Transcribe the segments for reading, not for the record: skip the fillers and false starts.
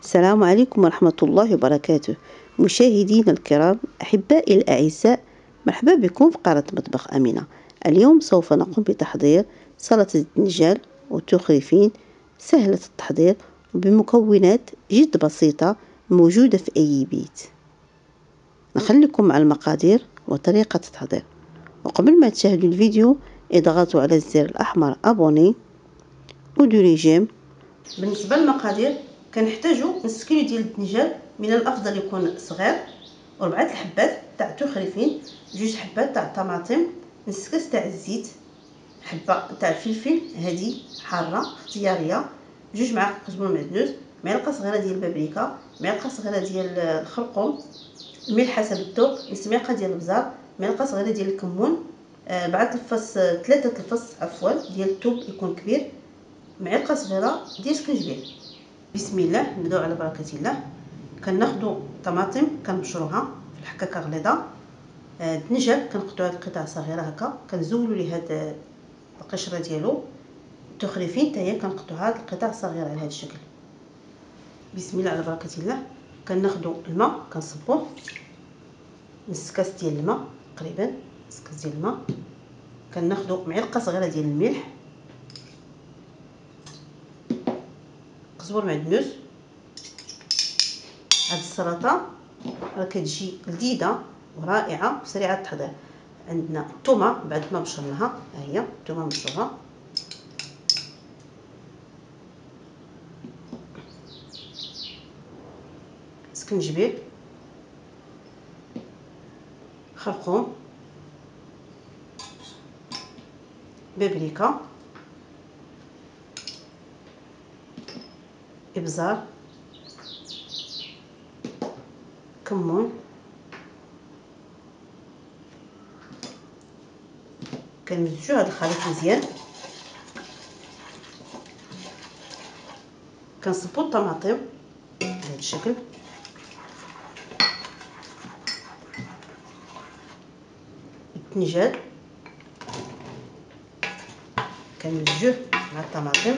السلام عليكم ورحمة الله وبركاته. مشاهدينا الكرام، أحبائي الأعزاء، مرحبا بكم في قناة مطبخ أمينة. اليوم سوف نقوم بتحضير سلطة الدنجال والتخريفين، سهلة التحضير وبمكونات جد بسيطة موجودة في أي بيت. نخليكم مع المقادير وطريقة التحضير، وقبل ما تشاهدوا الفيديو اضغطوا على الزر الأحمر أبوني وديروا جيم. بالنسبة للمقادير كنحتاجو نص كيلو ديال الدنجال، من الافضل يكون صغير، و4 الحبات تاع التخريفين، 2 حبات تاع الطماطم، نص كاس تاع الزيت، حبه تاع الفلفل هادي حاره اختياريه، 2 معالق كزبر معدنوس، معلقه صغيره ديال البابريكا، معلقه صغيره ديال الخرقوم، الملح حسب الذوق، نص معلقه ديال البزار، معلقه صغيره ديال الكمون، 4 الفص 3 الفص ديال الثوم يكون كبير، معلقه صغيره ديال السكنجبير. بسم الله، نبداو على بركه الله. كناخذوا طماطم كنبشروها في الحكاكه غليظه، الدنجال كنقطعوها لقطع صغيره هكا، كنزولوا ليه هاد القشره ديالو، التخريفين حتى هي كنقطعوها لقطع صغيره على هذا الشكل. بسم الله على بركه الله. كناخذوا الماء كنصبوه، نص كاس ديال الماء تقريبا، نص كاس ديال الماء. كناخذوا معلقه صغيره ديال الملح، كزبر معدنوس. هاد السلطه راه كتجي لذيذه ورائعه وسريعه التحضير. عندنا الثومه بعد ما بشرناها، ها هي الثومه مبشوره، سكنجبير، خرقوم، بابريكا، ابزار، كمون. كنمزجو هذا الخليط مزيان، كنصبو الطماطم بهذا الشكل، الدنجال كنمزجوه مع الطماطم،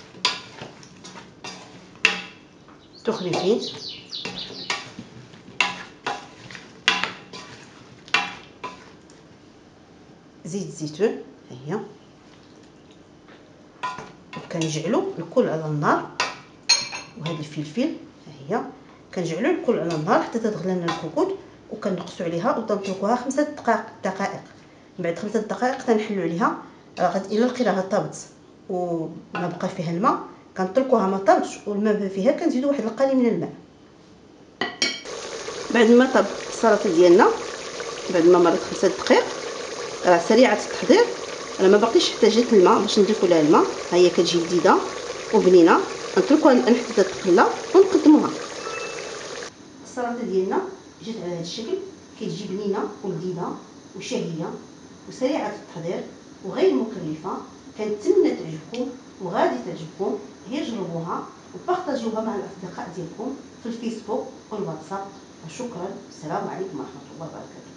التخريفين، زيت الزيتون ها هي. كنجعلو الكل على النار، وهذا الفلفل ها هي كنجعلو الكل على النار حتى تتغلى لنا الكوكوط، وكنقصو عليها وتنطلقوها 5 دقائق. بعد 5 دقائق تنحلو عليها، غادي الا لقيناها طابت وما بقى فيها الماء كنطلقوها ما طابتش والماء فيها كنزيدو واحد القليل من الماء. بعد ما طاب السلطه ديالنا، بعد ما مرت 5 دقائق، راه سريعه التحضير، راه ما باقيش احتاجت الماء باش نضيفوا لها الماء. ها هي كتجي لذيذه وبنينه. نتركوها حتى تقلى ونقدموها. السلطه ديالنا جات على هذا الشكل، كتجي بنينه ولذيذه وشهيه وسريعه التحضير وغير مكلفه. كنتمنى تعجبكم وغادي تعجبكم، هي جربوها وبارطاجيوها مع الاصدقاء ديالكم في الفيسبوك والواتساب. وشكرا، السلام عليكم ورحمه الله وبركاته.